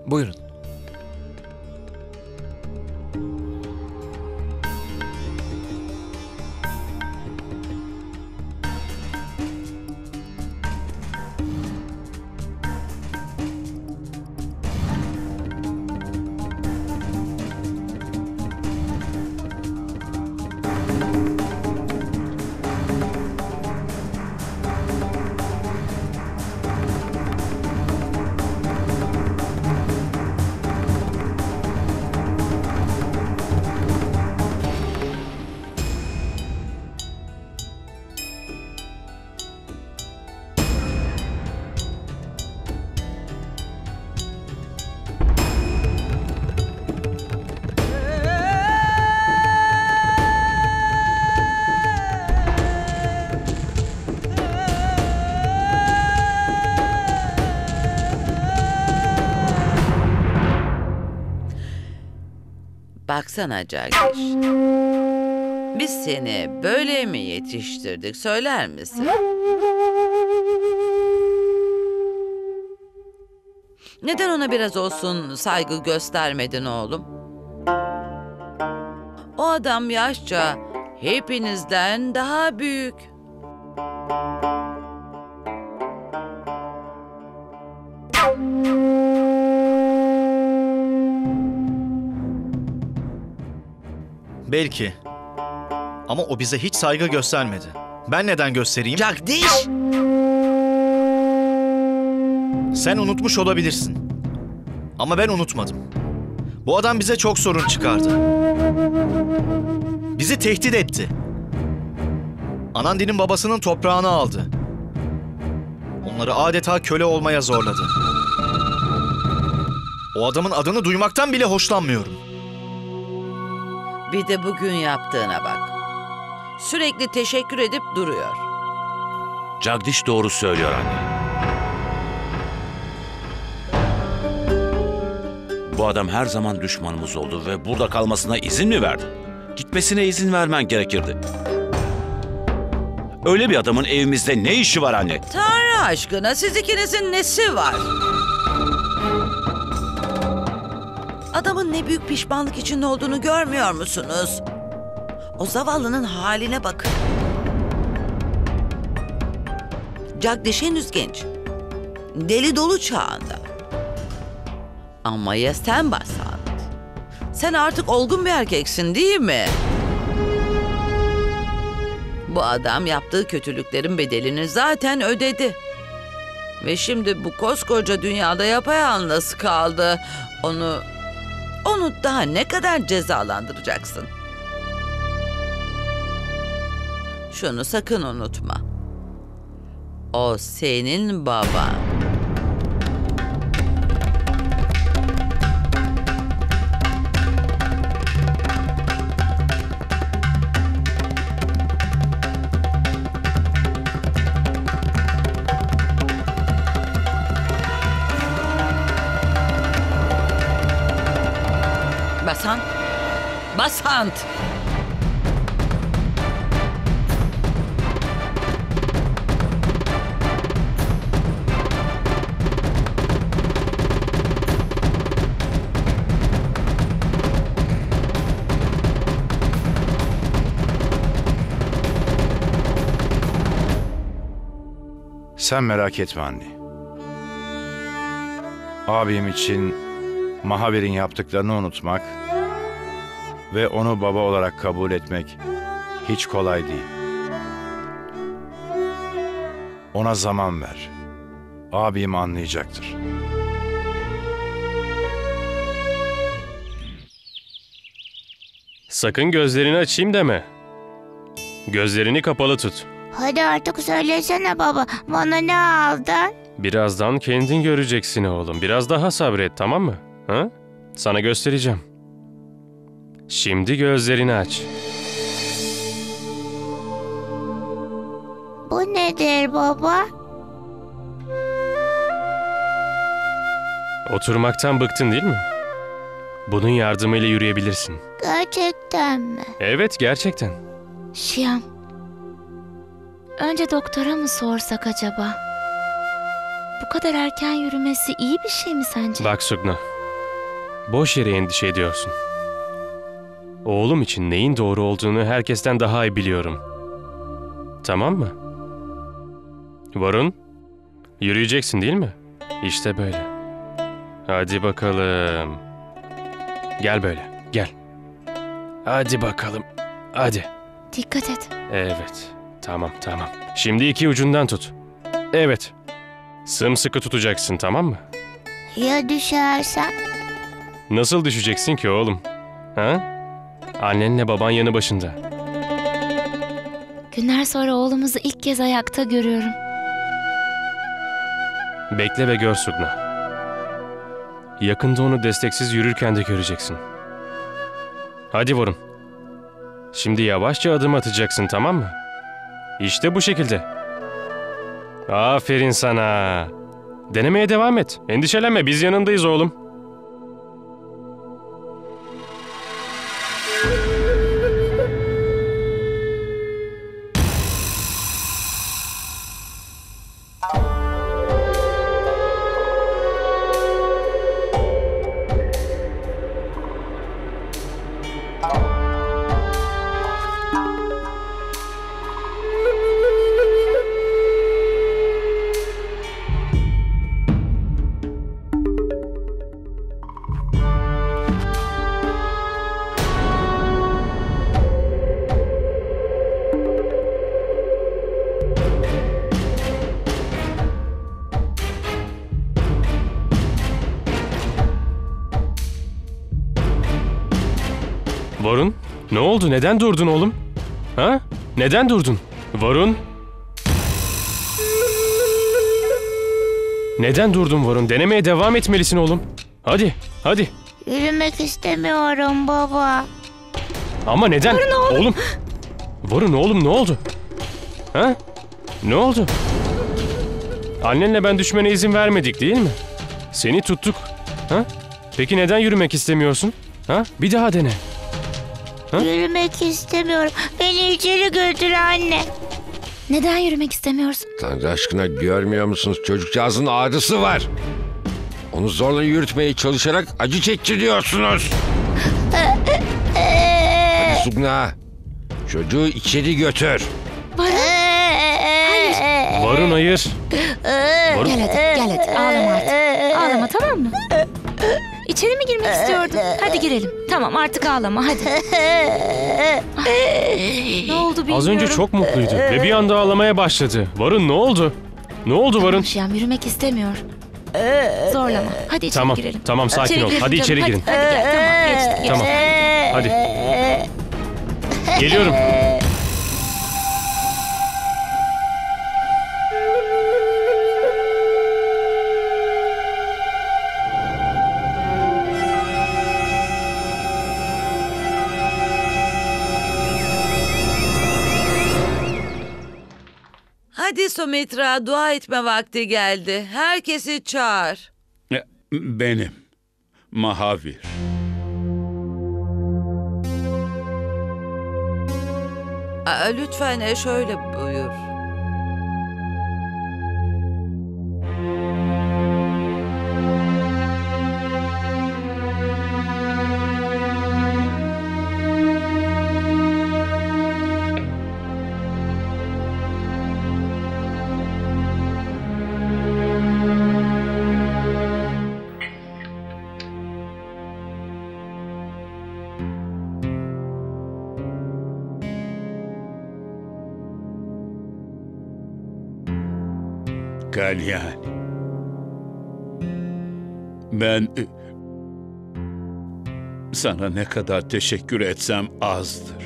Buyurun. Baksana Jagdish. Biz seni böyle mi yetiştirdik, söyler misin? Neden ona biraz olsun saygı göstermedin oğlum? O adam yaşça hepinizden daha büyük. Belki. Ama o bize hiç saygı göstermedi. Ben neden göstereyim? Jagdish! Sen unutmuş olabilirsin. Ama ben unutmadım. Bu adam bize çok sorun çıkardı. Bizi tehdit etti. Anandi'nin babasının toprağını aldı. Onları adeta köle olmaya zorladı. O adamın adını duymaktan bile hoşlanmıyorum. Bir de bugün yaptığına bak. Sürekli teşekkür edip duruyor. Jagdish doğru söylüyor anne. Bu adam her zaman düşmanımız oldu ve burada kalmasına izin mi verdin? Gitmesine izin vermen gerekirdi. Öyle bir adamın evimizde ne işi var anne? Tanrı aşkına, siz ikinizin nesi var? Adamın ne büyük pişmanlık içinde olduğunu görmüyor musunuz? O zavallının haline bakın. Jagdish henüz genç. Deli dolu çağında. Ama ya sen Basant? Sen artık olgun bir erkeksin, değil mi? Bu adam yaptığı kötülüklerin bedelini zaten ödedi. Ve şimdi bu koskoca dünyada yapayalnız kaldı. Onu daha ne kadar cezalandıracaksın? Şunu sakın unutma. O senin baban. Basant! Basant! Sen merak etme anne. Abim için Mahavir'in yaptıklarını unutmak ve onu baba olarak kabul etmek hiç kolay değil. Ona zaman ver. Abim anlayacaktır. Sakın gözlerini açayım deme. Gözlerini kapalı tut. Hadi artık söylesene baba. Bana ne aldın? Birazdan kendin göreceksin oğlum. Biraz daha sabret, tamam mı? Ha? Sana göstereceğim. Şimdi gözlerini aç. Bu nedir baba? Oturmaktan bıktın değil mi? Bunun yardımıyla yürüyebilirsin. Gerçekten mi? Evet, gerçekten. Şiyam. Önce doktora mı sorsak acaba? Bu kadar erken yürümesi iyi bir şey mi sence? Bak Sugna, Boş yere endişe ediyorsun. Oğlum için neyin doğru olduğunu herkesten daha iyi biliyorum. Tamam mı? Varun, yürüyeceksin değil mi? İşte böyle. Hadi bakalım. Gel böyle, gel. Hadi bakalım, hadi. Dikkat et. Evet, tamam. Şimdi iki ucundan tut. Evet. Sımsıkı tutacaksın, tamam mı? Ya düşersen? Nasıl düşeceksin ki oğlum? Ha? Annenle baban yanı başında. Günler sonra oğlumuzu ilk kez ayakta görüyorum. Bekle ve gör Sugna. Yakında onu desteksiz yürürken de göreceksin. Hadi Varun. Şimdi yavaşça adım atacaksın, tamam mı? İşte bu şekilde. Aferin sana. Denemeye devam et. Endişelenme, biz yanındayız oğlum. Varun, ne oldu? Neden durdun oğlum? Ha? Neden durdun? Varun? Neden durdun Varun? Denemeye devam etmelisin oğlum. Hadi. Yürümek istemiyorum baba. Ama neden? Oğlum. Varun oğlum, ne oldu? Ha? Ne oldu? Annenle ben düşmene izin vermedik değil mi? Seni tuttuk. Ha? Peki neden yürümek istemiyorsun? Ha? Bir daha dene. Yürümek istemiyorum. Beni içeri götür anne. Neden yürümek istemiyorsun? Tanrı aşkına görmüyor musunuz? Çocukcağızın ağrısı var. Onu zorla yürütmeye çalışarak acı çektiriyorsunuz. Hadi Sugna. Çocuğu içeri götür. Varun hayır. Varun. Gel hadi ağlama artık. Ağlama, tamam mı? İçeri mi girmek istiyordun? Hadi girelim. Tamam, artık ağlama hadi. Ne oldu bilmiyorum. Az önce çok mutluydu ve bir anda ağlamaya başladı. Varun ne oldu? Ne oldu Varun? Şiyam yürümek istemiyor. Zorlama. Hadi içeri Tamam, girelim. tamam sakin İçeri ol. girelim Hadi canım, içeri girin. Hadi gel, tamam geçti. Tamam. Hadi. Geliyorum. Hadi Sumitra, dua etme vakti geldi. Herkesi çağır. Benim. Mahavir. Lütfen şöyle buyur. Kalyan. Ben sana ne kadar teşekkür etsem azdır.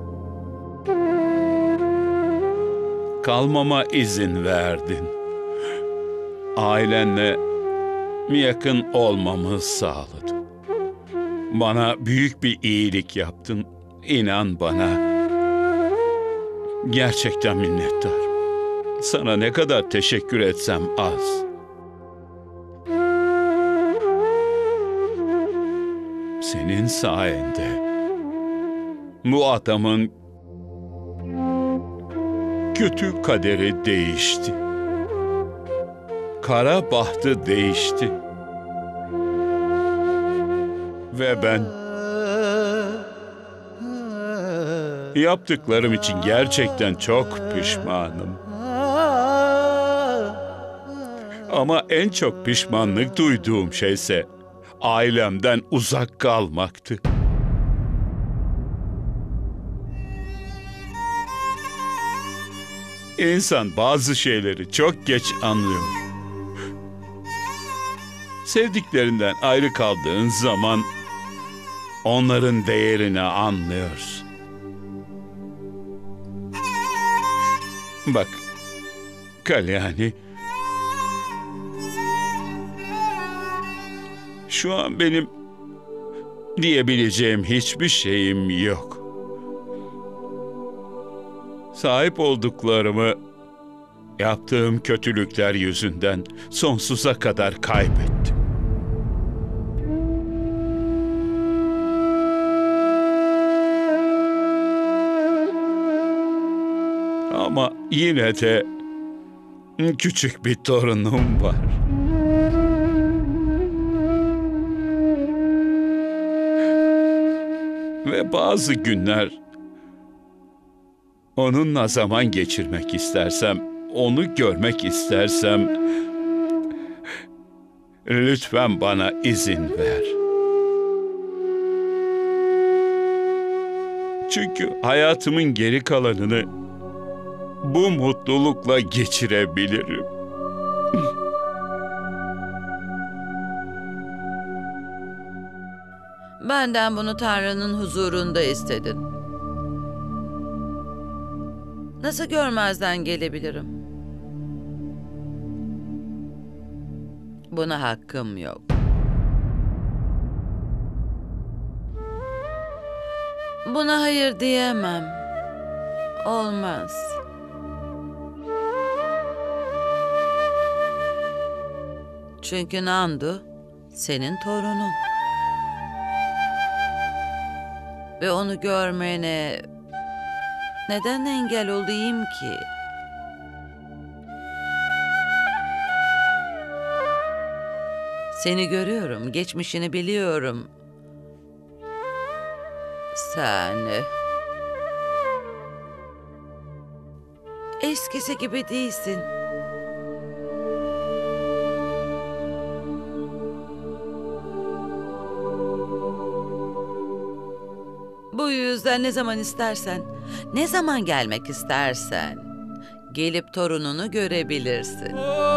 Kalmama izin verdin. Ailenle yakın olmamı sağladın. Bana büyük bir iyilik yaptın. İnan bana. Gerçekten minnettarım. Sana ne kadar teşekkür etsem az. Senin sayende bu adamın kötü kaderi değişti. Kara bahtı değişti. Ve ben yaptıklarım için gerçekten çok pişmanım. Ama en çok pişmanlık duyduğum şeyse ailemden uzak kalmaktı. İnsan bazı şeyleri çok geç anlıyor. Sevdiklerinden ayrı kaldığın zaman onların değerini anlıyorsun. Bak, Kalyani, şu an benim diyebileceğim hiçbir şeyim yok. Sahip olduklarımı yaptığım kötülükler yüzünden sonsuza kadar kaybettim. Ama yine de küçük bir torunum var. Ve bazı günler onunla zaman geçirmek istersem, onu görmek istersem, lütfen bana izin ver. Çünkü hayatımın geri kalanını bu mutlulukla geçirebilirim. Benden bunu Tanrı'nın huzurunda istedin. Nasıl görmezden gelebilirim? Buna hakkım yok. Buna hayır diyemem. Olmaz. Çünkü Nandu senin torunun. Ve onu görmene neden engel olayım ki? Seni görüyorum, geçmişini biliyorum. Sen eskisi gibi değilsin. Bu yüzden ne zaman istersen, ne zaman gelmek istersen gelip torununu görebilirsin.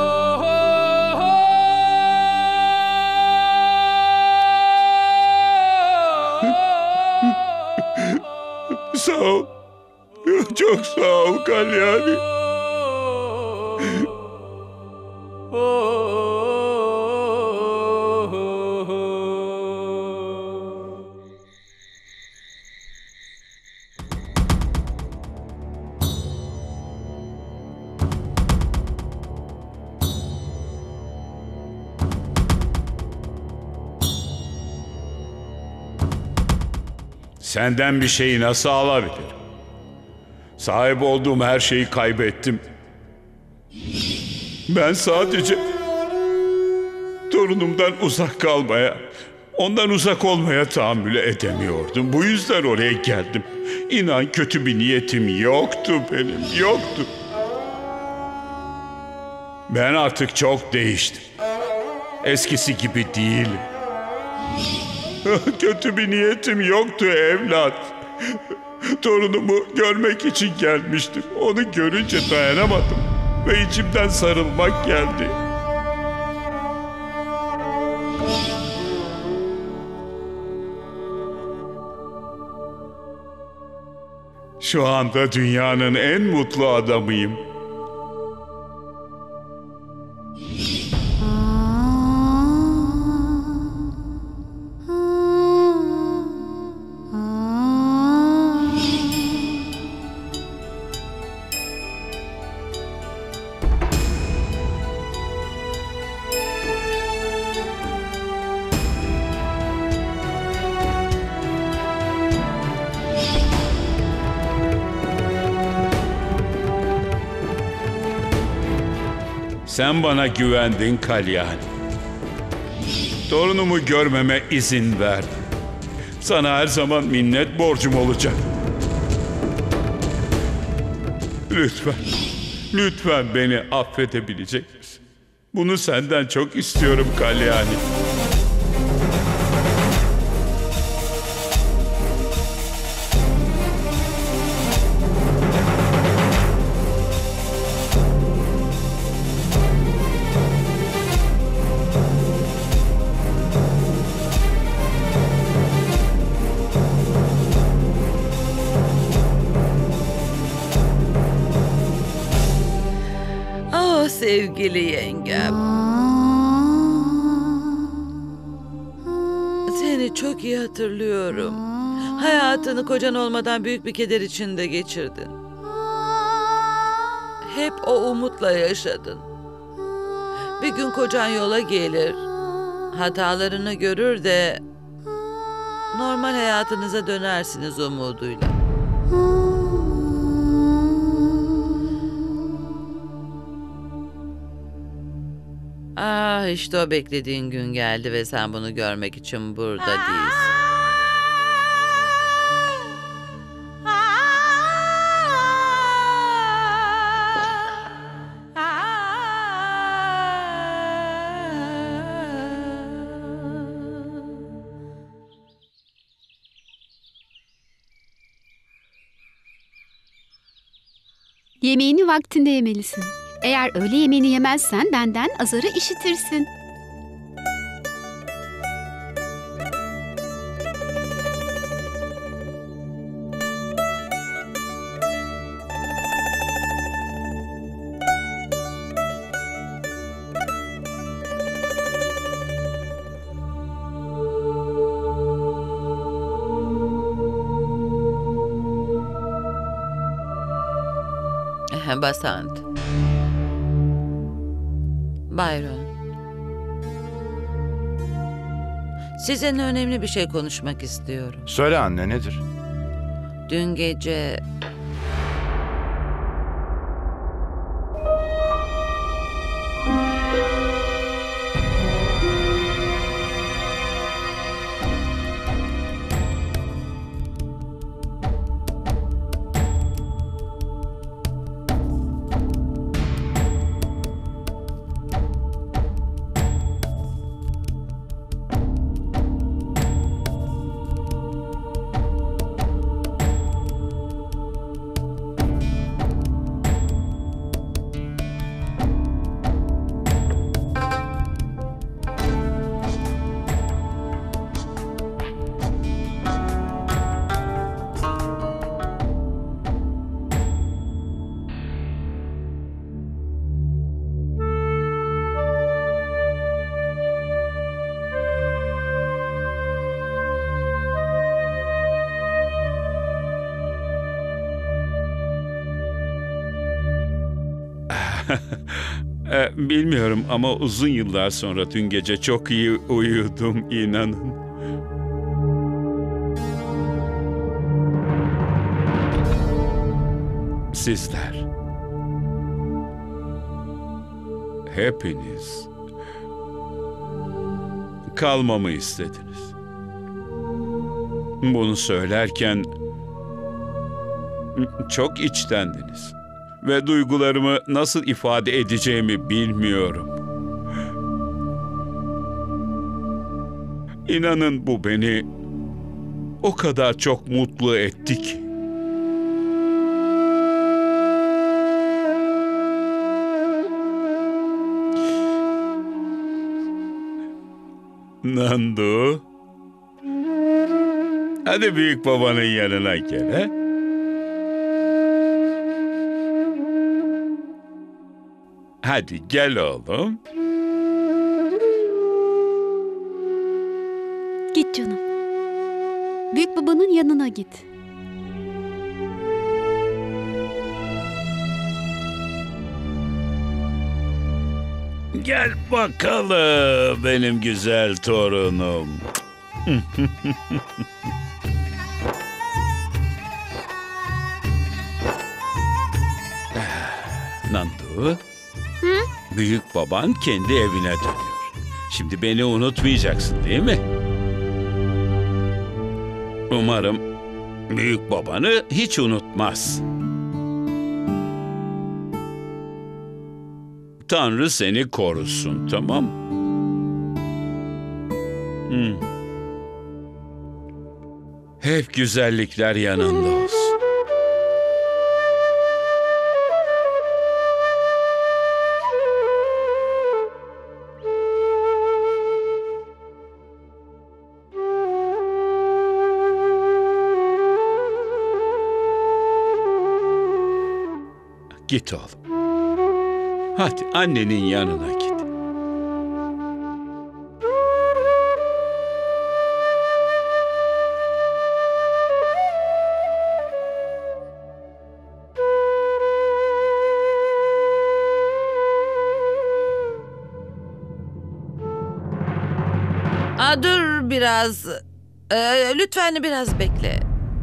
Sağ ol. Çok sağ ol Kalyani. Senden bir şeyi nasıl alabilirim? Sahip olduğum her şeyi kaybettim. Ben sadece torunumdan uzak kalmaya, ondan uzak olmaya tahammül edemiyordum. Bu yüzden oraya geldim. İnan kötü bir niyetim yoktu benim, yoktu. Ben artık çok değiştim. Eskisi gibi değilim. Kötü bir niyetim yoktu evlat. Torunumu görmek için gelmiştim. Onu görünce dayanamadım ve içimden sarılmak geldi. Şu anda dünyanın en mutlu adamıyım. Sen bana güvendin Kalyani. Torunumu görmeme izin verdin. Sana her zaman minnet borcum olacak. Lütfen, lütfen beni affedebilecek misin? Bunu senden çok istiyorum Kalyani. Ah sevgili yengem. Seni çok iyi hatırlıyorum. Hayatını kocan olmadan büyük bir keder içinde geçirdin. Hep o umutla yaşadın. Bir gün kocan yola gelir, hatalarını görür de normal hayatınıza dönersiniz umuduyla. Ah işte o beklediğin gün geldi ve sen bunu görmek için burada değilsin. Yemeğini vaktinde yemelisin. Eğer öğle yemeğini yemezsen benden azarı işitirsin. Basant. Bayron. Sizinle önemli bir şey konuşmak istiyorum. Söyle anne, nedir? Dün gece... Bilmiyorum ama uzun yıllar sonra dün gece çok iyi uyudum, inanın. Sizler, hepiniz kalmamı istediniz. Bunu söylerken çok içtendiniz. Ve duygularımı nasıl ifade edeceğimi bilmiyorum. İnanın bu beni o kadar çok mutlu etti ki. Nandu, hadi büyük babanın yanına gel, he? Hadi gel oğlum. Git canım. Büyük babanın yanına git. Gel bakalım benim güzel torunum. Nandu. Büyük baban kendi evine dönüyor. Şimdi beni unutmayacaksın değil mi? Umarım büyük babanı hiç unutmaz. Tanrı seni korusun, tamam mı? Hep güzellikler yanında olsun. Git oğlum. Hadi annenin yanına git. Dur biraz. Lütfen biraz bekle.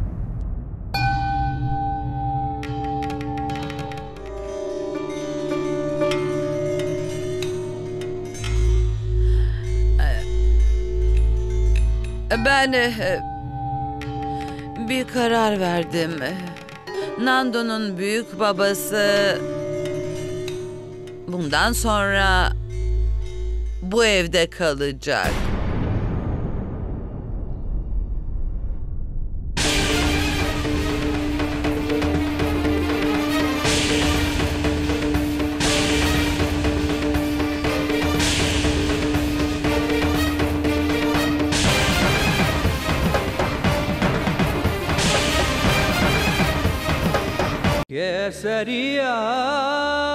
Ben bir karar verdim. Nando'nun büyük babası bundan sonra bu evde kalacak. Kesariya